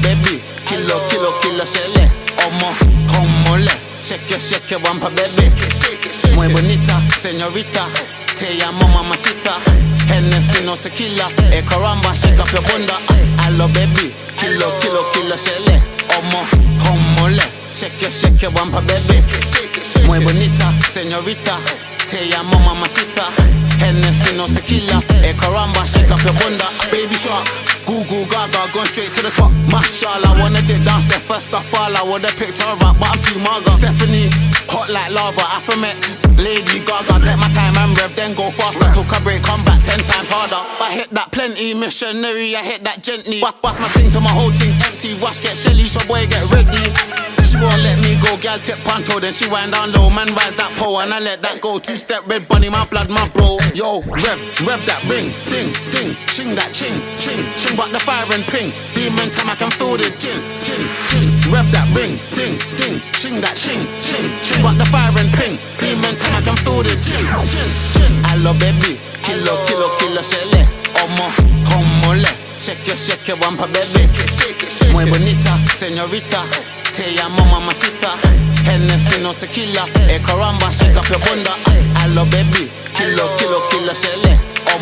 baby, kilo shele. Homole, shake your bumper, baby. Muy bonita, señorita. Te llamo mamacita. Hennessy, no tequila. Caramba, shake up your bunda. Hello, baby, kilo shele. Homole, shake your bumper, baby. Muy bonita, señorita. Te llamo mamacita. Hennessy, no tequila. Caramba, shake up your bunda. Baby shark, Google Gaga, going straight to the top. Mashallah, wanna dip down step first I fall. I would've picked her up, but I'm too maga. Stephanie, hot like lava, Afromet. Lady Gaga, take my time and rev, then go faster. Took a break, come back 10 times harder. I hit that plenty, missionary, I hit that gently. Bust my ting till my whole thing's empty. Wash, get Shelly, so boy, get ready. She won't let me go, gal tip panto, then she wind down low. Man rise that pole and I let that go. Two-step red bunny, my blood, my bro. Yo, rev that ring, ding, ching that ching, but the fire and ping. Demon time I can feel the gin. Rev that ring, ding, ching that ching, but the fire and ping. Demon time I can feel the gin. Hello baby, kilo shele. Homole, shake your bumper baby. Muy bonita, señorita. Te llamo mamacita. Hennessy, no tequila. Caramba, shake up your bunda. Hello baby, kilo shele.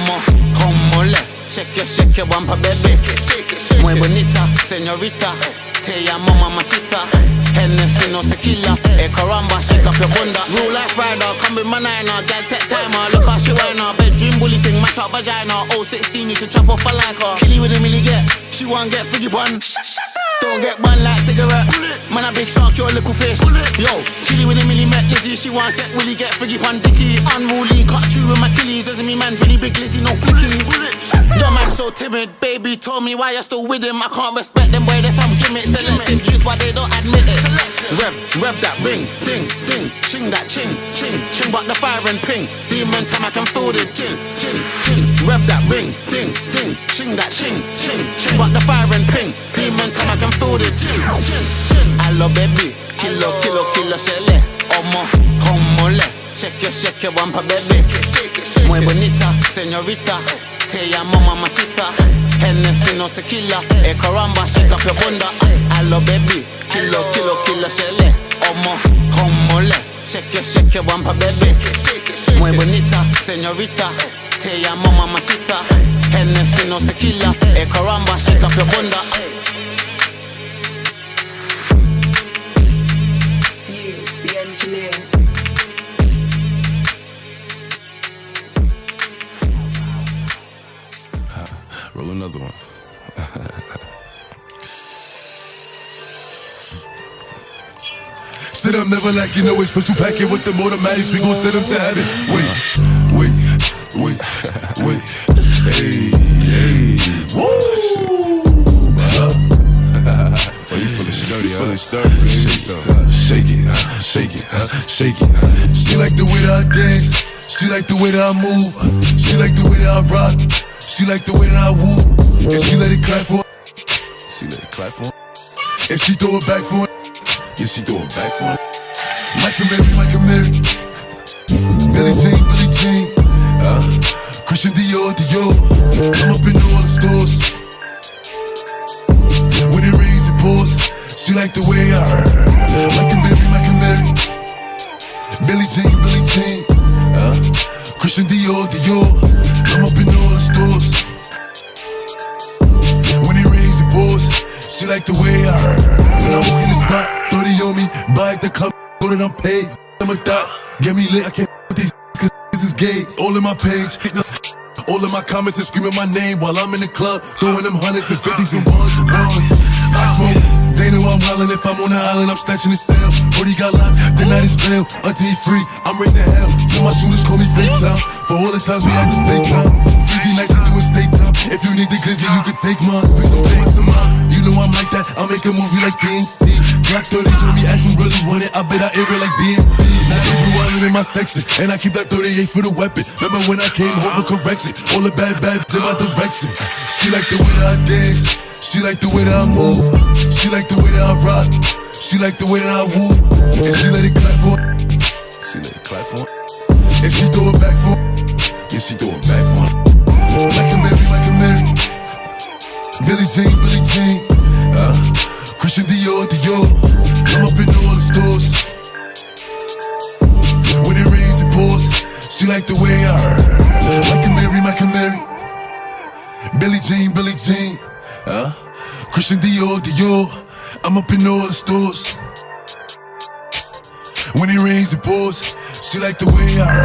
Homole, shake your bumper baby. Muy bonita, señorita. Te llamo mamacita. Hennessy, no tequila. Caramba, shake up your bunda. Real life rider, come with my niner. Gal tech timer, look how she whine her. Bedroom bully ting, mash up vagina. 016, need to chop off a like her. Killy with a milli get, she won't get figgy bun. Don't get bun like cigarette. Man a big shark, you're a little fish. Yo, Killy with a milli met Lizzie. She want it, Willie get figgy pun dicky. Unruly, cut through with my killies. As me man, really big Lizzie, no flicky. Dumb man so timid, baby told me why you're still with him. I can't respect them, boy, there's some gimmicks. Selective use, but they don't admit it. Rev that ring, ding, ching that ching, but the fire and ping. Demon time I can feel the gin. Rev that ring, ding, ching that ching, but the fire and ping. Demon time I can feel the gin. Hello baby, kilo shele. Homole, shake your bumper baby. Muy bonita, señorita. Te llamo mamacita. Hennessy, no tequila. Caramba, shake up your bunda. Hello baby, kilo shele. Homole, shake your bumper baby. Muy bonita, señorita. Te llamo mamacita. Hennessy, no tequila. Caramba, shake up your bunda. Fuse, the engineer. Roll another one. Sit up, never like you know it's special packet with them automatics. We gon' send them to heaven. Wait. Hey. Woo! Oh, you feeling sturdy, Shake it. She like the way that I dance. She like the way that I move. She like the way that I rock. She like the way that I woo. And she let it clap for. And she throw it back for. Yeah, she throw it back for. Michael Mary. Billie Jean. Christian Dior. I'm up in all the stores. When it rains, it pours. She like the way I heard. Michael Mary. Billie Jean. Christian Dior. I'm up in all the stores. When it rains, it pours. She like the way I heard. When I walk in the spot, 30 on me. Buy at the club, so that I'm paid. I'm a thot, get me lit. I can't with these cause this is gay. All in my page. All of my comments are screaming my name while I'm in the club, throwing them hundreds and fifties and ones. I smoke, they know I'm wildin'. If I'm on the island, I'm snatching his cell. Brody got locked, the night is bail. Until he free, I'm raising hell. Till my shooters call me FaceTime. For all the times we had to FaceTime. 50 nights to do a state time. If you need the glizzy, you can take mine. Please don't play with mine. You know I'm like that, I'll make a movie like TNT. Black 30 on me, ask you really want it. I bet I air it like DMB. Now they blue island in my section, and I keep that 38 for the weapon. Remember when I came home for correction? All the bad in my direction. She like the way that I dance. She like the way that I move. She like the way that I rock. She like the way that I woo. And she let it clap for. And she throw it back for. Yeah, she throw it back for. Michael Mary. Billie Jean. Christian Dior, Dior. I'm up in all the stores. When it rains, it pours. She like the way I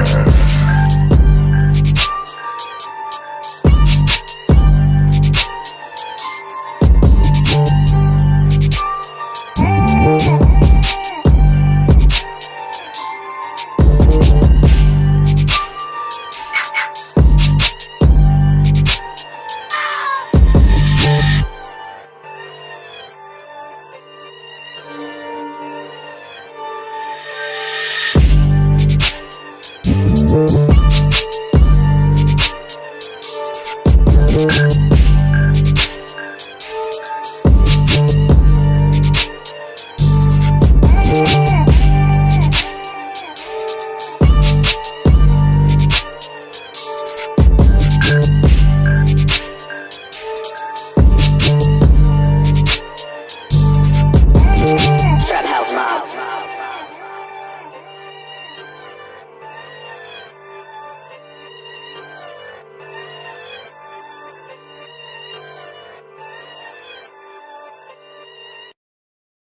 Thank you.